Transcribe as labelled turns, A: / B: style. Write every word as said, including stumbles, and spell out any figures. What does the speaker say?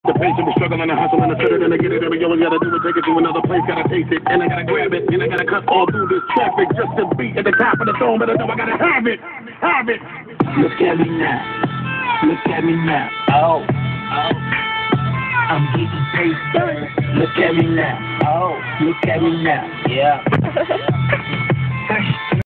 A: The patient be struggling and hustling and sit it and I get it. Every always gotta do it, take it to another place, gotta taste it, and I gotta grab it, and I gotta cut all through this traffic just to be at the top of the throne. But I know I gotta have it, have it.
B: Look at me now, look at me now. Oh, oh. I'm getting paid. Look at me now. Oh, look at me now. Yeah.